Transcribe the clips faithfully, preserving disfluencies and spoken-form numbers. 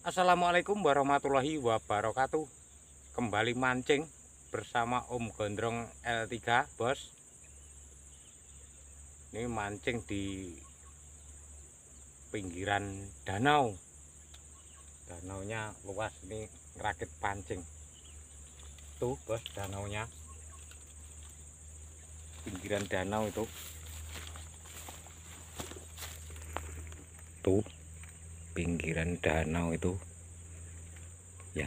Assalamualaikum warahmatullahi wabarakatuh. Kembali mancing bersama Om Gondrong L tiga, Bos. Ini mancing di pinggiran danau. Danaunya luas, ini ngerakit pancing. Tuh, Bos, danaunya. Pinggiran danau itu. Tuh, pinggiran danau itu. Ya.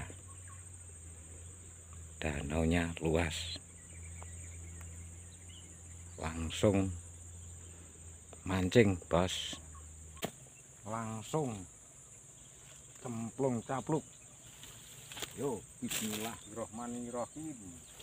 Danaunya luas. Langsung mancing, Bos. Langsung cemplung capluk. Yo, bismillahirrahmanirrahim.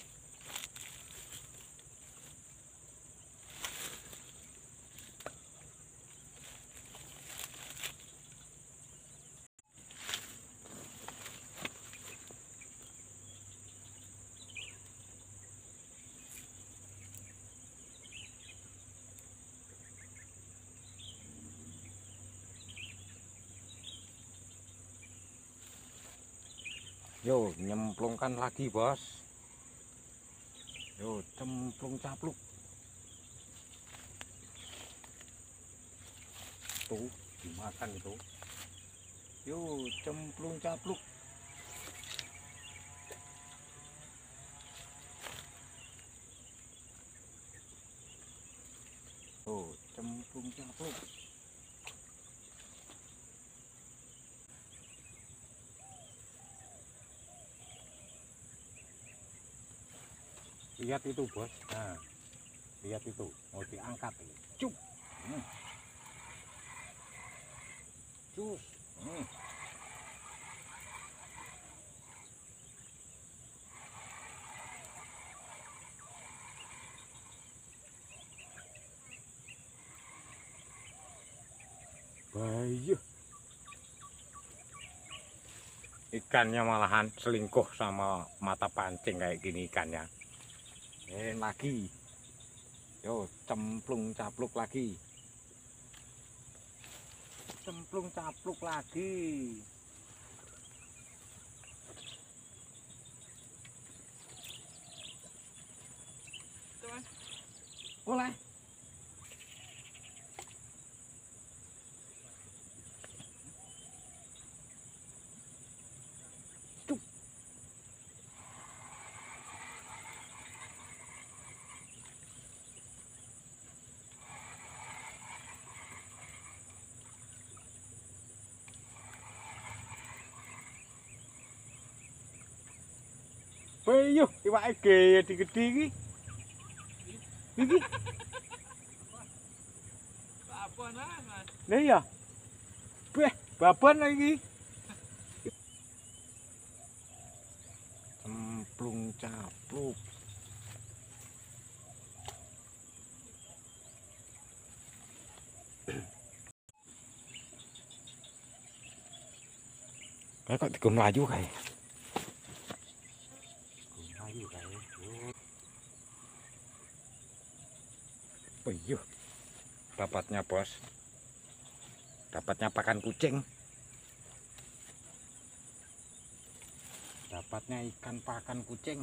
Yo, nyemplungkan lagi, Bos. Yo, cemplung capluk. Tuh, dimakan itu. Yo, cemplung capluk. Tuh, cemplung capluk. Lihat itu, Bos. Nah, lihat itu, mau diangkat. Cuk. Hmm. Cus. Hmm. Bayu. Ikannya malahan selingkuh sama mata pancing kayak gini ikannya. Eh, lagi. Yo, cemplung capluk lagi. Cemplung capluk lagi. Boleh. Cuk. Bayu, iwake gede-gede iki. Iki. Babon ae, Mas. Lah iya. Beh, babon iki. Cemplung capluk. Kayak kok tiga melayu kayak. Melayu kayak. Bayu. Dapatnya, Bos. Dapatnya pakan kucing. Dapatnya ikan pakan kucing.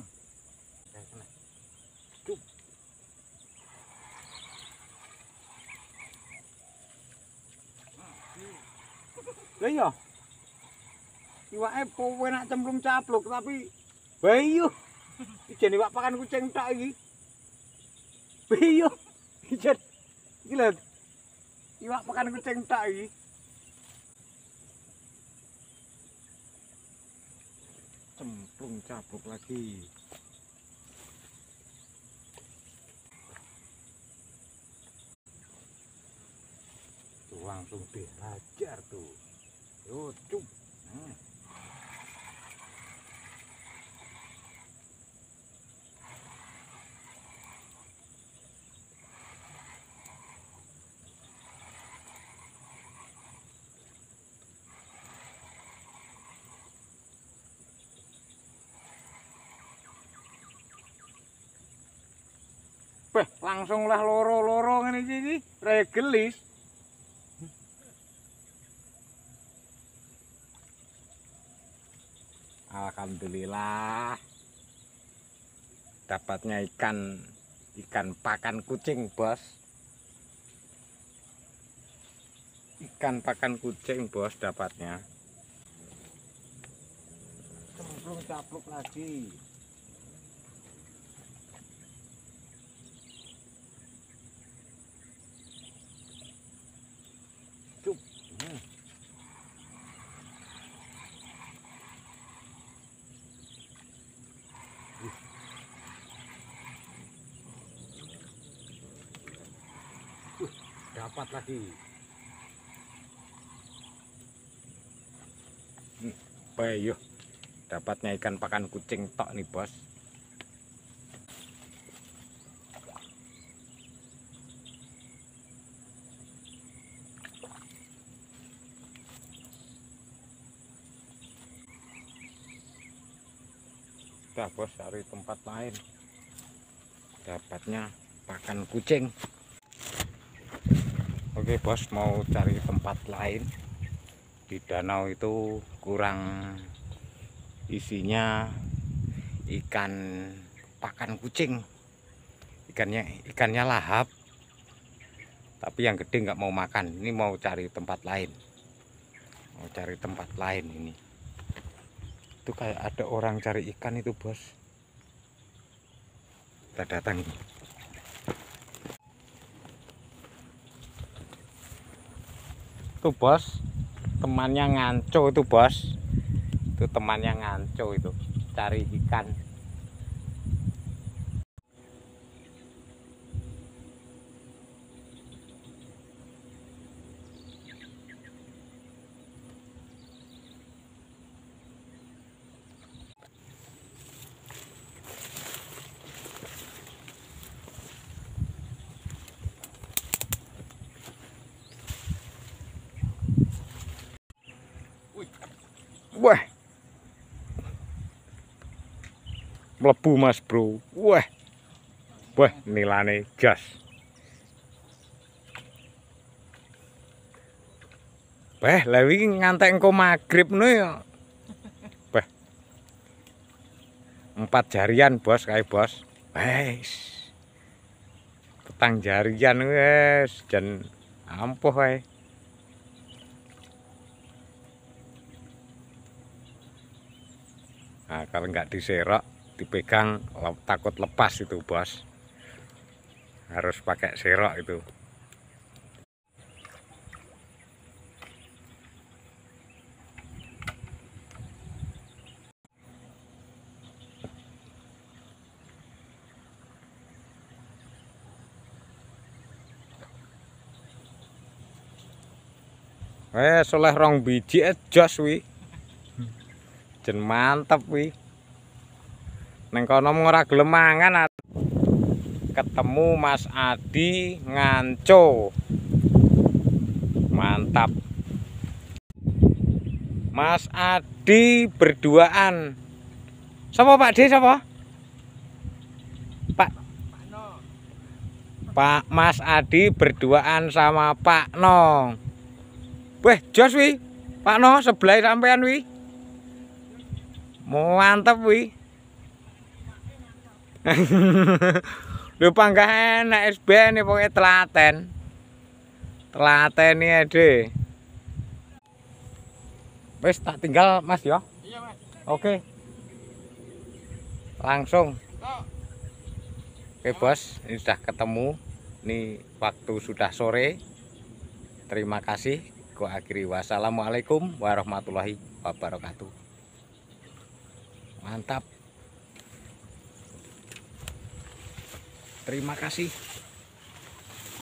Cuk. Lah iya. Iwake po enak cemplung capluk tapi bayu. Ijen iwak pakan kucing tok iki. Bayu. Ijen iki lho. Iwak pakan kucing tok iki. Cemplung capluk lagi. Tuh langsung dihajar tuh. Yo, cuk. Hmm. Beh, langsung lah loro-loro ngene iki iki, regelis. Alhamdulillah dapatnya ikan ikan pakan kucing, bos. Ikan pakan kucing, bos, dapatnya. Cemplung capluk lagi. Cup. Hmm. Uh, dapat lagi. Hmm, bayuh. Dapatnya ikan pakan kucing tok nih, bos. Udah, bos, cari tempat lain. Dapatnya pakan kucing. Oke, bos, mau cari tempat lain. Di danau itu kurang isinya ikan pakan kucing. Ikannya ikannya lahap. Tapi yang gede nggak mau makan. Ini mau cari tempat lain. Mau cari tempat lain ini. Itu kayak ada orang cari ikan itu, bos. Kita datang ini. Tuh, bos, temannya nganco itu, bos. Itu temannya nganco itu, cari ikan. Wah, mlebu, mas, bro. Wah, wah, nilane gas. Beh, lha iki ngantek engko magrib no ya. Beh. Empat jarian, bos, kae, bos. Wes. Petang jarian wes, jan ampuh kae. Nah, kalau nggak diserok, dipegang takut lepas itu, bos. Harus pakai serok itu. Eh, soleh rong biji jos wi. Jen mantep wi. Neng kono ora gelem mangan. Ketemu Mas Adi nganco. Mantap. Mas Adi berduaan. Siapa Pak D, siapa? Pak Pak Mas Adi berduaan sama Pak No. Weh, jos wi. Pak No sebelah sampean wi. Mantap wi. Lho panggah enak S B ini pokoknya telaten. Telaten ini ada. Wes tak tinggal, Mas ya. Iya, Mas. Oke. Langsung. Oke, bos, ini sudah ketemu. Ini waktu sudah sore. Terima kasih. Ku akhiri, wassalamualaikum warahmatullahi wabarakatuh. Mantap. Terima kasih.